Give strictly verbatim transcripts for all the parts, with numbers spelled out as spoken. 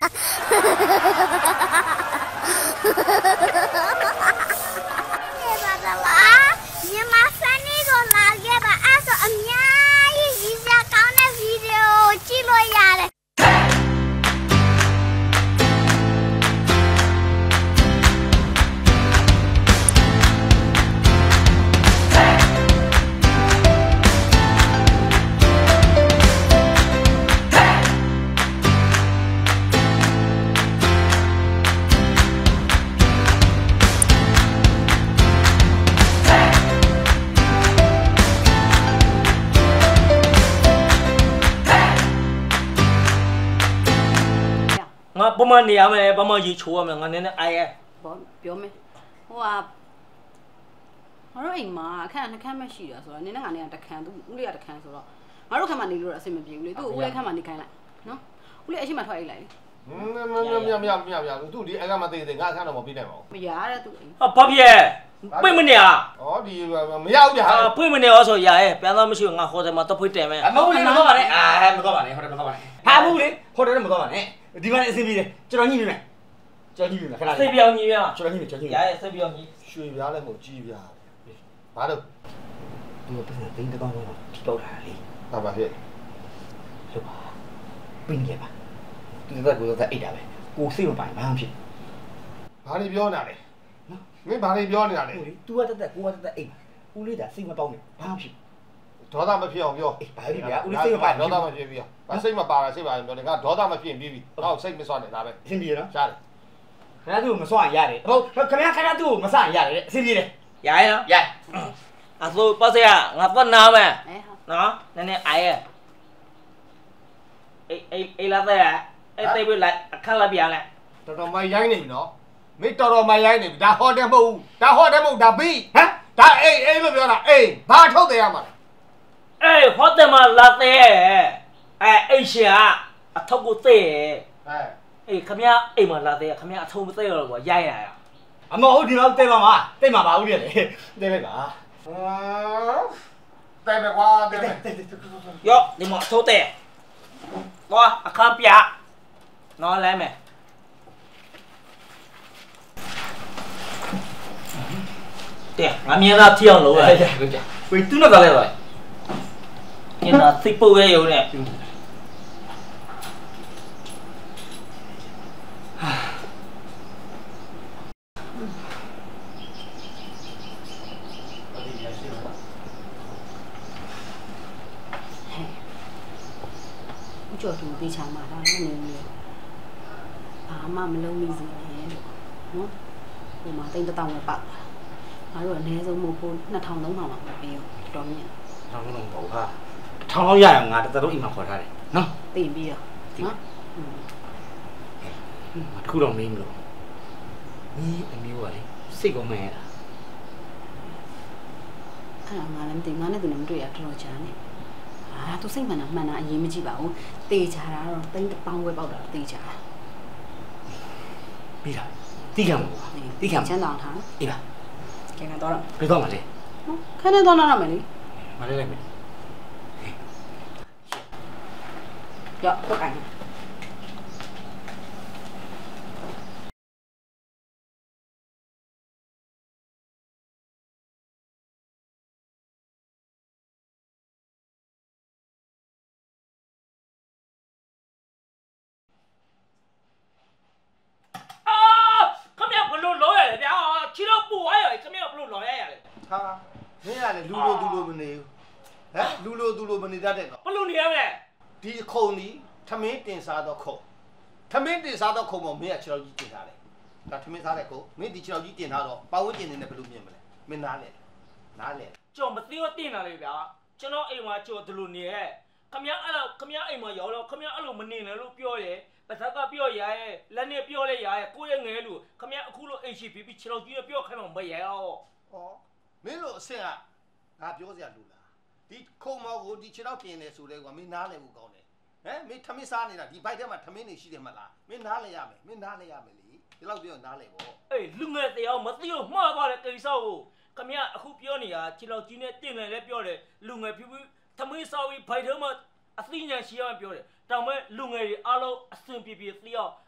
不嘛你们不嘛一撮嘛，我那那哎呀， 不表妹，我话，我说哎妈，看你看没事啊，说你那俺那得看，都屋里也得看，说了，我说看嘛你路上什么病了，都屋里看嘛你看了，喏，屋里还是嘛拖来。 嗯，没没没没没没，都你哎个嘛对对，俺看到没比那么。 没呀，都。 啊，宝贝，背么你啊？ 哦，你没有的。 啊，背么你我说呀，哎，别那么说，俺或者嘛都不对嘛。 啊，没没没搞嘛呢，哎，没搞嘛呢，或者没搞嘛呢，还没嘞，或者没搞嘛呢。ဒီမှာအဆင်ပြေတယ်ကျွန်တော်ညှိပြီမယ်ကျွန်တော်ညှိပြီမယ်ခဏလေးစိတ်ပြောင်းကြီးပြကျွန်တော်ညှိပြီကျွန်တော်ညှိပြီရဲစိတ်ပြောင်းကြီးရွှေပြားလည်းမဟုတ်ကြီးပြားဘာလို့သူကပတ်စံသိန်းတစ်ကောင်းတော့ထိပေါက်တာလေဟာပါဖြစ်လို့ပါပြင်းခဲ့ပါသူတက်ကိုတက်အိတ်တာပဲကိုစိတ်မပိုင်ဘာမှဖြစ်ဘာတွေပြောနေတာလဲနော်မင်းဘာတွေပြောနေတာလဲဟုတ်လေ तू ကတက်တက်ကိုကတက်တက်အိတ်ဦးလေးတာစိတ်မပေါက်နဲ့ဘာမှဖြစ်ဒေါသမဖြစ်အောင်ပြောအေးဘာဖြစ်ဗျာဦးလေးစိတ်မပိုင်ဒေါသမဖြစ်ပြီးအောင်ဘာစိတ်မပါတာစိတ်ပါရင်ပြောတယ်ငါဒေါသမဖြစ်ပြီးပြီတော့စိတ်မစွနဲ့ဒါပဲအဆင်ပြေနော်ရှားတယ်ခင်ဗျားသူ့ကိုမစွန့်ရတယ်ဟုတ်ခင်ဗျားခင်ဗျားသူ့ကိုမစွန့်ရတယ်တဲ့အဆင်ပြေတယ်ရဲနော်ရဲအဆိုပတ်စရငါပတ်နာမယ်哎好。 နော်နည်းနည်းအိုင်ရအေးအေးအေးလာတဲ့အဲ့တိတ်ပြလိုက်အခက်လာပြန်လဲတော်တော်မရိုင်းနေပြီနော်မင်းတော်တော်မရိုင်းနေပြီဒါဟောတယ်မဟုတ်ဘူးဒါဟောတယ်မဟုတ်ဒါဘီဟမ်ဒါအေးအေးလို့ပြောတာအေးဘာထုတ်တယ်ရမှာလဲအေးဟောတယ်မလာတဲ့အဲအိရှာအထုပ်ကိုတဲ့အဲအေးခမရအိမ်မှာလာတဲ့ခမရအထုံးမတဲ့ရောကွာရိုက်ရရအမဟုတ်ဒီလောက်တိတ်ပါမှာတိတ်မှာပါဦးလေတိတ်လိုက်ပါတဲမယ်ကွာတဲမယ်ရောဒီမှာထိုးတဲ့သွားအခါပြနော်လဲမယ်တဲ့ငါမြင်သားထီအောင်လို့ရတယ်ဟုတ်ကြကိုသူ့နောက်ကလည်းပါမြင်သားသိပုတ်ရဲရုံနဲ့ကျော်သူပေးချမှာဒါလည်းနေနေဘာမှမလုံးမိစေနဲ့လို့နော်ဟိုမှာတိတ်တောင်ပဲပေါက်ငါတို့အနည်းဆုံးမဟုတ်ဘူးနှစ်ထောင်သုံးထောင်လောက်ပဲပေးရောတော်မြင့်ထောင်းလုံးပေါ့ဟာထောင်းလုံးရအောင်ငါတသက်လုံးအိမ်မှာခေါ်ထားတယ်နော်တင်ပြီးရောနော်တခုတော့မင်းမလို့ညီအမျိုးကလေစိတ်ကောမဲရတာအဲ့ဒါငါလည်းမသိငါနဲ့သူလည်းမတွေ့ရတော်တော်ကြာနေအာသူစိတ်မှန်တာမှန်တာအရေးမကြီးပါဘူးတေချာတာတော့တိတ်တောင်ပဲပေါက်တာတေချာပြီးတာတိခံမှာတိခံချမ်းသာထားအေးပါကဲကတော့ဘယ်တော့မှလဲခဏတော့နားရမယ်လေမလဲလိုက်မယ်ရောတော့ကိုင်းဟာမင်းကလည်းလူလိုသူလိုမနေဘူးဟမ်လူလိုသူလိုမနေတတ်တဲ့ကောင်ဘလို့နေရမလဲဒီခုံဒီထမင်းတင်စားတော့ခုံထမင်းတင်စားတော့ခုံပေါ်မင်းကခြေတော်ကြီးတင်ထားတယ်ဒါထမင်းစားတဲ့ခုံမင်းဒီခြေတော်ကြီးတင်ထားတော့ပါဝန်းကျင်နေနဲ့ဘယ်လိုမြင်မလဲမင်းနားလေနားလေကြော်မသိတော့တင်လာလေဗျာကျွန်တော်အိမ်မှာကြော်ဒီလိုနေရဲ့ခမရအဲ့လိုခမရအိမ်မှာရောက်တော့ခမရအဲ့လိုမနေနဲ့လို့ပြောတယ်ပါဇက်ကပြောရရဲ့လက်နဲ့ပြောလဲရရဲ့ကိုယ့်ရဲ့ငယ်လို့ခမရအခုလိုအိမ်ရှိပြီးပြီးခြေတော်ကြီးပြောခိုင်းမှမရရောဟောမင်းတို့အဆင့်ကငါပြောစရာလိုလားဒီခုံမောကိုဒီခြေတော်ပြင်နေဆိုတဲ့ကွာမင်းနားလေဘူးကောင်းတယ်ဟမ်မင်းထမင်းစားနေတာဒီဘိုက်ထဲမှာထမင်းနေရှိတယ်မလားမင်းနားလေရမယ်မင်းနားလေရမယ်လေဒီလောက်ပြောနားလေပေါ့အေးလူငယ်တရားမသိလို့မှားသွားတဲ့ကိစ္စကိုခမရအခုပြောနေတာခြေတော်ကြီးနဲ့တင်တယ်လည်းပြောတယ်လူငယ်ဖြူဖြူသမီးစားပြီးဘိုက်ထဲမှာအသိဉာဏ်ရှိရမှပြောတယ်တောင်မဲ့လူငယ်တွေအားလုံးအစဉ်ပြေပြေသိအောင်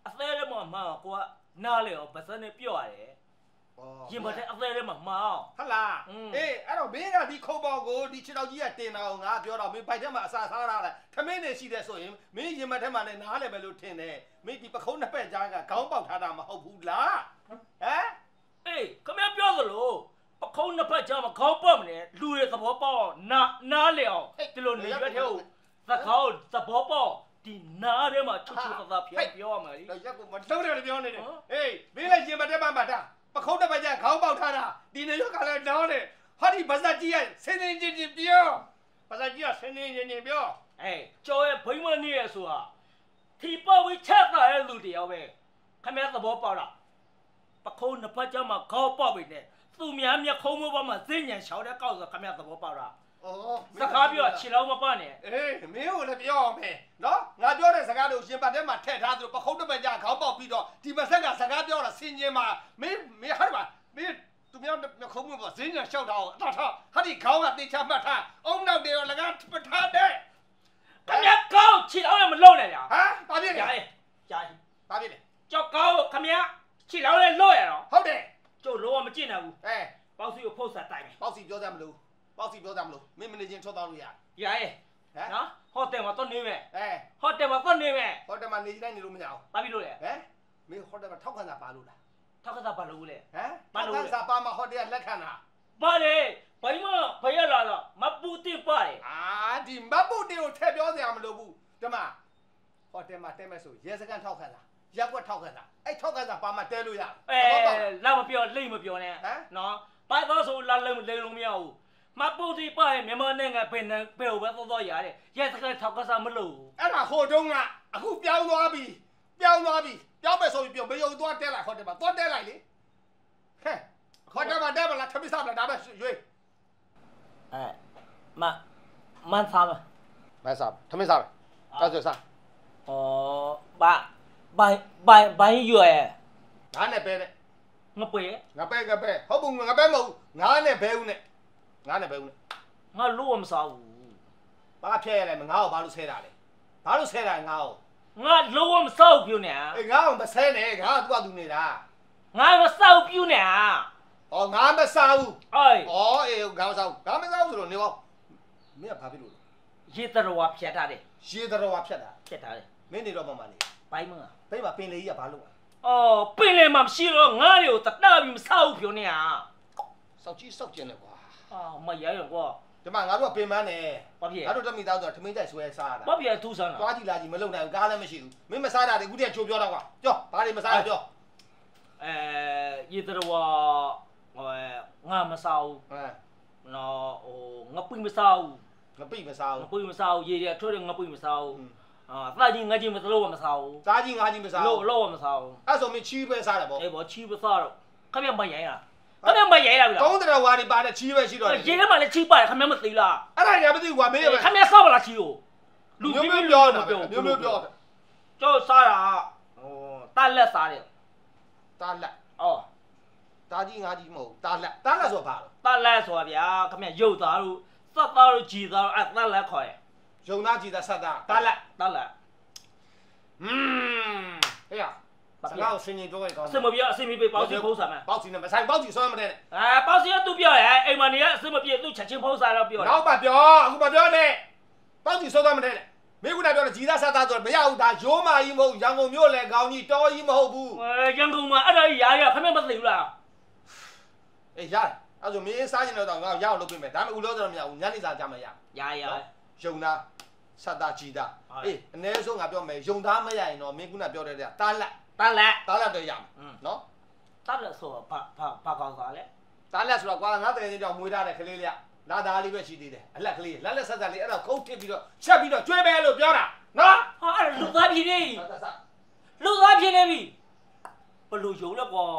အသေးလေးမှာမှာကိုကနားလေရောပါစနဲ့ပြော့ရတယ်ရင်မတဲ့အသေးလေးမှာမောင်းဟုတ်လားအေးအဲ့တော့မင်းကဒီခုံပေါကိုဒီခြေတော်ကြီးကတင်တာကိုငါပြောတော့မင်းဘိုက်ထဲမှာအစာစားရတာထမင်းနေရှိတယ်ဆိုရင်မင်းရင်မထဲမှာလည်းနားလည်းပဲလို့ထင်တယ်မင်းဒီပခုံးနှစ်ပက်ကြားကခေါင်းပေါက်ထားတာမဟုတ်ဘူးလားဟမ်အေးခမရပြောသလိုပခုံးနှစ်ဖက်ကြားမှာခေါင်းပေါက်မနေလူတွေသဘောပေါက်နာနားလေအောင်ဒီလိုနေရွက်ထဲကိုသခေါင်းသဘောပေါက်ဒီနားထဲမှာချွတ်ချွတ်သာသာဖျက်ပြောရမှာလေတော့ရက်ကိုမလုံးတယ်ပြောနေတယ်ဟေးမင်းလည်းရင်မထဲမှာမှတ်တာပခုံးတစ်ပတ်ကျခေါင်းပေါက်ထားတာဒီနေရွက်ကလည်းတောင်းတယ်ဟာဒီဗဇက်ကြီးကဆင်းနေချင်းချင်းပြောဗဇက်ကြီးကဆင်းနေချင်းချင်းပြောအေးကျော်ရဲ့ဘိမနေရဆိုတာထီပေါ်ဝိချက်တာရဲ့လူတယောက်ပဲခမရသဘောပေါက်လားပခုံးနှစ်ဖက်ကျမှခေါင်းပေါက်ပြီနဲ့သူများမျက်ခုံးမပေါ်မှာဇင်းညံရှောင်းတဲ့ကောက်ဆိုခမရသဘောပေါက်လားအော်စကားပြောခြေလုံးမပနဲ့အေးမင်းကိုလည်းပြောအောင်မယ်နော်ငါပြောတဲ့စကားတွေကိုရှင်ပတ်ထဲမှာထည့်ထားသလိုပခုံးတစ်ပတ်ကျခေါင်းပေါက်ပြီးတော့ဒီမဆက်ကစကားပြောတာဆင်ញင်မှာမင်းမင်းဟာပါမင်းသူများမျက်ခုံးမပေါ်ဇင်းညံရှောက်တာအောင်အတော့ထားဟာဒီခေါင်းကတေချာမှတ်ထားအုံနောက်တွေရောလကားပထားတဲ့ခမရကောက်ခြေလုံးလည်းမလုံးနဲ့ညာဟမ်ဘာဖြစ်လဲကြားရဲ့ကြားရဲ့ဘာဖြစ်လဲကြောက်ကောက်ခမရခြေလုံးလည်းလွတ်ရတော့ဟုတ်တယ်ကျုပ်လုံးဝမကြည့်နိုင်ဘူးအဲပေါက်စီကိုဖုတ်ဆက်တိုင်မယ်ပေါက်စီပြောစမ်းမလို့ပေါက်စီပြောစမ်းမလို့မင်းမနေချင်းထွက်သွားလို့ရရရဲ့နော်ဟိုတယ်မှာတော့နေမယ်အဲဟိုတယ်မှာတော့နေမယ်ဟိုတယ်မှာနေတိုင်းနေလို့မရအောင်ဘာဖြစ်လို့လဲဟမ်မင်းဟိုတယ်မှာထောက်ခံစာပါလို့လားထောက်ခံစာပါလို့လဲဟမ်ထောက်ခံစာပါမှာဟိုတယ်ကလက်ခံတာပါလေဘယ်မှာဘယ်ရလာတော့မပူတိပါတယ်အာဒီမပူတိကိုထည့်ပြောစရာမလိုဘူးဒီမှာဟိုတယ်မှာတဲမဲ့ဆိုရဲစကန်ထောက်ခံစာရက်ွက်ထောက်ခံတာအဲ့ထောက်ခံတာပါမှတဲလို့ရအဲလောက်မပြောလိမ့်မပြောနဲ့နော်ဘာတော့ဆိုလာလုံးလိမ့်လုံးမရဘူးမပူတိပါရဲ့မြန်မာနိုင်ငံဘယ်နဲ့ဘယ်ဘယ်တော့တော့ရတဲ့ရဲစကန်ထောက်ခံစာမလို့အဲ့ဒါဟိုတုန်းကအခုပြောင်းသွားပြီပြောင်းသွားပြီပြောင်းမယ်ဆိုပြီးပြောမယုံသွားတဲလိုက်ဟိုတယ်မှာသွားတဲလိုက်လေဟဲ့ဟိုတယ်မှာတဲမလားထမင်းစားမလားဒါပဲရွေးအဲမမန်စားမမန်စားထမင်းစားပဲတောက်စစားဩဘာဘိုင်ဘိုင်ဘိုင်ရွယ်ငါနဲ့ပဲတဲ့ငပဲငပဲငပဲဟုတ်ဘူးငပဲမဟုတ်ငါနဲ့ဘဲဦးနဲ့ငါနဲ့ဘဲဦးနဲ့ငါလို့မစားဘူးဘာဖျက်ရလဲငါ့ကိုဘာလို့ဆဲတာလဲဘာလို့ဆဲတာငါ့ကိုငါလို့မစားဘူးပြုနေအေးငါ့ကိုမဆဲနဲ့ငါကသူ့အတူနေတာငါမစားဘူးပြုနေဩငါမစားဘူးအေးဩအေးငါမစားဘူးငါမစားဘူးဆိုတော့နေပေါ့မင်းကဘာဖြစ်လို့ရေတရဝဖြတ်ထားတယ်ရေတရဝဖြတ်တာဖြတ်ထားတယ်မင်းနေတော့မှမနေဘိုင်းမငါဘိမှာပင်လေကြီးကဘာလို့အော်ပင်လေမှာမရှိတော့ငါတွေကိုတတားပြီးမစားဘူးပြောနေတာစောက်ကြီးစောက်ကျင်တယ်ကွာအာမရရကွာဒီမှာငါတို့ကပင်မန်းနေဘာဖြစ်ငါတို့တမိသားဆိုတာထမင်းကြိုက်ဆွဲစားရတာဘာဖြစ်ထူးဆန်းတာသွားကြည့်လာကြည့်မလုံနိုင်ဘူးကားလည်းမရှိဘူးမင်းမစားတာတည်းခုတည်းချိုးပြောတော့ကွာပြောဘာတွေမစားရပြောအဲရေတရဝဟိုငါမစားဘူးဟမ်နော်ဟိုငါပိမစားဘူးငါပိမစားဘူးငါပိမစားဘူးရေရထွတ်တယ်ငါပိမစားဘူးအာသားကြီးငါကြီးမသလို့မစားဘူးသားကြီးငါကြီးမစားဘူးလို့လို့မစားဘူးအဲ့ဆိုမင်းချီးပဲစားတယ်ပေါ့အေးပေါ့ချီးပဲစားတော့ခမရမရိုင်းလားခမရမရိုင်းလားဗျာတုံးတရဝါဒီပါတဲ့ချီးပဲရှိတော့ရေထဲမှာလည်းချီးပါတယ်ခမရမသိလားအဲ့ဒါညာမသိဘူးကွာမင်းပဲခမရစားပါလားချီးကိုလူမျိုးမျိုးပြောတာမျိုးမျိုးပြောတယ်ကျော်စားတာဟိုတာလက်စားတယ်တာလက်အော်တာကြီးငါကြီးမဟုတ်တာလက်တာလက်ဆိုပါတော့တာလက်ဆိုတာဗျာခမရရုပ်သားတို့စက်သားတို့ကြည်သားတို့အဲ့တာလက်ခေါ်ရရုံသားကြည်သားစက်သားတာလက်တာလက်อืมဟေးရစကားကိုစင်ရင်ပြောရကောင်းအစမပြအစမပြပေါစီဖုံးစားမယ်ပေါစီနဲ့မဆိုင်ပေါစီဆွမ်းမတဲ့အဲပေါစီကသူပြောရဲအိမ်မနေကအစမပြသူချက်ချင်းဖုံးစားတော့ပြောနောက်ပါပြောအခုမပြောနဲ့ပေါစီဆွမ်းမတဲ့မင်းကလည်းပြောတယ်ဂျီသားဆက်သားဆိုတော့မရဘူးဒါရိုးမာကြီးမဟုတ်ရန်ကုန်မြို့လေကောင်းကြီးတော်ကြီးမဟုတ်ဘူးအဲရန်ကုန်မှာအဲ့ဒါကြီးရာရခမမသိဘူးလားအေးရတယ်အဲ့ဆိုမင်းစားကျင်တော့ငါရအောင်လုပ်ပေးမယ်ဒါမှမဟုတ်ဦးလို့ဆိုတော့မရဘူးညနေစာကြမှာရရရယုံသားဆက်သားဂျီသားအေးအနည်းဆုံးငါပြောမယ်ယုံသားမရရင်တော့မင်းကပြောတဲ့တားလက်တားလက်တားလက်တော့ရမယ်နော်တားလက်ဆိုတော့ဘာဘာဘာကောင်းစားလဲတားလက်ဆိုတော့ကွာငါတကယ်ချင်းကြောင့်မွေးထားတဲ့ကလေးလေးကလာသားလေးပဲရှိသေးတယ်အလက်ကလေးလက်လက်ဆက်ဆက်လေးအဲ့တော့ခုတ်ထစ်ပြီးတော့ချက်ပြီးတော့ကျွေးပဲလို့ပြောတာနော်ဟာအဲ့လူသားဖြစ်နေလူသားဖြစ်နေပြီဘလို့ယုံလဲကွာ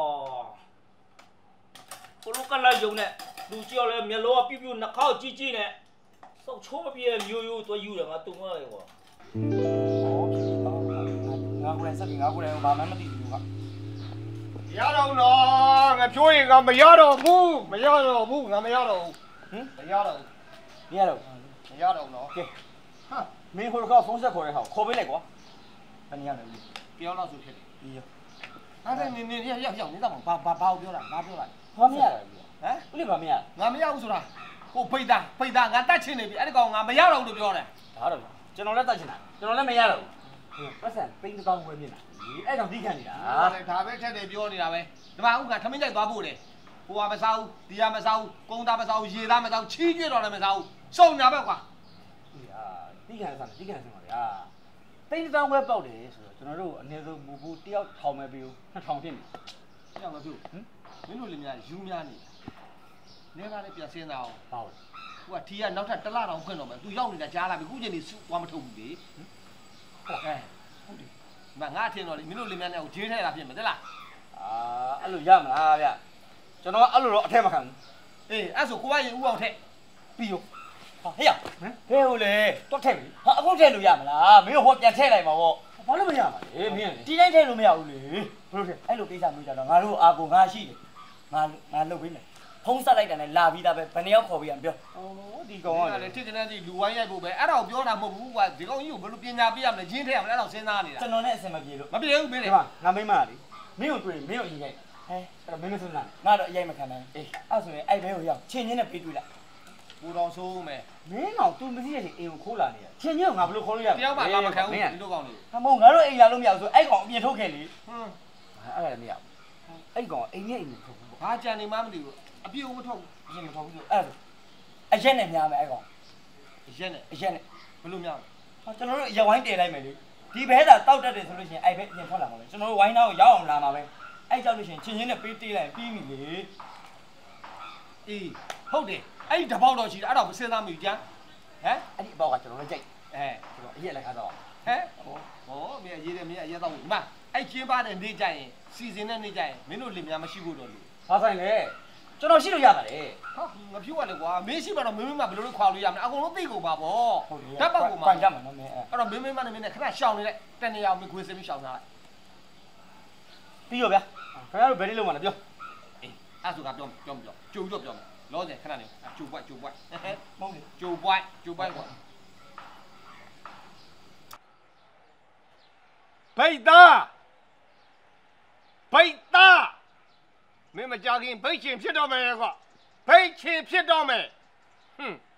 ဘလို့ကလာယုံနဲ့လူကြောက်လဲမျက်လုံးကပြူးပြူးနှာခေါက်ကြီးကြီးနဲ့စောက်ချိုးမပြေမျိုးရိုးသွားယူတယ်ငါတုံမလဲကွာငါကိုယ်စက်ပြီးငါကိုယ်ဘာမှမသိဘူးကွာရတော့နော်ငါပြောရင်ကမရတော့ဘူးမရတော့ဘူးငါမရတော့ဘူးဟင်မရတော့ဘူးမရတော့မရတော့နော်ကဲဟာမင်းဟိုကဖုန်းဆက်ခေါ်ရဲဟာခေါ်ပေးလိုက်ကွာဘယ်နေရလဲပြောတော့ဆိုဖြစ်တယ်အဲ့ဒါနေနေရောက်ရောက်ရောက်နေတော့ဘာဘာဘာပြောတာဘာပြောတာဘာမရတာဟမ်ဦးလေးဘာမရငါမရဘူးဆိုတာဟိုဖိတ်တာဖိတ်တာငါတတ်ချင်နေပြီအဲ့ဒီကောင်ငါမရတော့ဘူးလို့ပြောတယ်ဒါတော့ကျွန်တော်လည်းတတ်ချင်တာကျွန်တော်လည်းမရတော့ဘူးပတ်စံပိန်းတစ်ကောင်ဝယ်မြင်တာအဲ့ကြောင့်ဒီခံနေတာဒါပဲထက်တယ်ပြောနေတာပဲဒီမှာဥက္ကထမင်းကြိုက်သွားဖို့လေဟိုကမစားဘူးဒီကမစားဘူးကုန်းသားမစားဘူးရေသားမစားဘူးချီးကျွေးတော့လည်းမစားဘူးစုံညာပဲကွာဒီဟာဒီခံစားဒီခံစားပါဗျာပိန်းတစ်ကောင်ဝယ်ပေါက်တယ်ဆိုတော့ကျွန်တော်တို့အနည်းဆုံးမူဘူးတယောက်ထောင်မဲ့ပြီးနှစ်ထောင်ဖြစ်နေကြောက်မပြုတ်ဟင်မင်းတို့လည်းများယူများနေနေပါလေပြန်စင်းတာအောင်ပါဘူးဟိုကထီကနောက်ထပ်တစ်လတောင်ခွင့်တော့မယ်သူရောက်နေတာကြားလာပြီခုချိန်နေစုသွားမထုတ်ဘူးလေဟုတ်ကဲ့ဟုတ်တယ်မငါထင်တော့လေမင်းတို့လည်းများနဲ့ကိုဂျေးထဲတာဖြစ်မယ်သလားအာအဲ့လိုရမလားဗျကျွန်တော်အဲ့လိုတော့အထက်မခံဘူးအေးအဲ့ဆိုကိုကရင်ဥအောင်ထက်ပြီးရောဟာဟေ့ရဟမ်ဟဲ့ဟိုလေတွက်ထက်ပြီဟာအခုထက်လို့ရမလားမင်းတို့ဟောပြန်ထည့်လိုက်ပါဗောဘာလို့မရမှာလဲမင်းဒီတိုင်းထည့်လို့မရဘူးလေဘယ်လိုထည့်အဲ့လိုကိစ္စမျိုးကြတော့ငါတို့အာကိုငါရှိတယ်ငါငါလုပ်ပေးမယ်ဖုံးဆက်လိုက်တယ်နဲ့လာပြီးသားပဲဘယ်နှယောက်ခေါ်ပြီးရပြောဩဒီကောင်ကလေထိကနေစီလူဝိုင်းရိုက်ဖို့ပဲအဲ့ဒါကိုပြောတာမဟုတ်ဘူးကွာဒီကောင်ကြီးကိုဘယ်လိုပညာပေးရမလဲရင်းထည့်ရမလဲအဲ့ဒါကိုစဉ်းစားနေတာကျွန်တော်နဲ့အဆင်မပြေလို့မပြေဘူးမင်းလေဒီမှာငါမိမလေမင်းကိုတွေ့မင်းကိုအရင်ရိုက်ဟဲအဲ့တော့မင်းမဆုံးလားငါတော့အရင်မခံနိုင်အေးအဲ့ဆိုရင်အဲ့ဘဲကိုရောက်ချင်းချင်းနဲ့ပေးတွေ့လိုက်ကိုတော်ဆိုးမယ်မင်းတော့ तू မသိတဲ့အိမ်ကိုခိုးလာနေရချင်းချင်းကငါဘယ်လိုခေါ်လို့ရတယောက်မှလာမခံဘူးဒီလိုကောင်လေးဟာမဟုတ်ငါတို့အိမ်လာလို့မရဘူးဆိုအဲ့ကောင်အပြင်ထုတ်ခဲ့လေဟွန်းအဲ့ဒါလည်းမရဘူးအဲ့ကောင်အိမ်နဲ့အိမ်ကိုထုတ်ဘူးပေါ့ဘာကြံနေမှမသိဘူးအပြည့်မထုတ်ဘူးအရင်မထုတ်ဘူးဆိုအဲ့ဒါအရက်နဲ့များမယ်အဲ့ကောင်ရက်နဲ့အရက်နဲ့ဘယ်လိုများဟာကျွန်တော်တို့ရက်ဝိုင်းတင်လိုက်မယ်လေဒီဘဲသာတောက်တတ်တယ်ဆိုလို့ရှိရင်အဲ့ဘဲအပြင်ထွက်လာမှာပဲကျွန်တော်တို့ဝိုင်းသားကိုရောက်အောင်လာမှာပဲအဲ့ကြောက်လို့ရှိရင်ချင်းချင်းနဲ့ပေးတေးလိုက်ပြီးပြီလေအေးဟုတ်တယ်အဲ့ဒီတပေါက်တော့ရှိတယ်အဲ့တော့မစဉ်းစားမိဘူးကြမ်းဟမ်အဲ့ဒီအပေါက်ကကျွန်တော်လည်းကြိုက်အဲကျွန်တော်အရက်လည်းခါတော့ဟမ်ဟောမင်းရေးတယ်မင်းအရေးတော့ဘူးဒီမှာအဲ့ချင်းပါတဲ့နေ့ကြရင်စီစဉ်တဲ့နေ့ကြရင်မင်းတို့လင်များမရှိဘူးတော့လို့ဟာဆိုင်လေကျွန်တော်ရှိလို့ရပါလေဟာငါဖြူရလေကွာမင်းရှိမှတော့မင်းမဘယ်လိုလုပ်ခွာလို့ရမလဲအကုန်လုံးသိကုန်ပါဗောဟုတ်တယ်ဓာတ်ပေါက်ကုန်ပါပန်ကြမှာနော်မင်းအဲ့အဲ့တော့မင်းမင်းမနဲ့မင်းနဲ့ခဏရှောင်နေလိုက်တနေအောင်မင်းခွေးစင်းပြီးရှောင်ထားလိုက်ပြီးရောဗျာခင်ဗျားတို့ဘယ်လေးလုံးမှာလဲပြောအေးအဲ့ဆိုကပြောပြောပြောကြိုတော့ပြောမယ်လောဆယ်ခဏနေကြိုပွိုက်ကြိုပွိုက်မဟုတ်လေကြိုပွိုက်ကြိုပွိုက်ကွာဘိတ်သားဘိတ်သားမင်းမကြခင်ဘိတ်ချင်ဖြစ်တော့မယ်ကွာဘိတ်ချင်ဖြစ်တော့မယ်ဟွန်း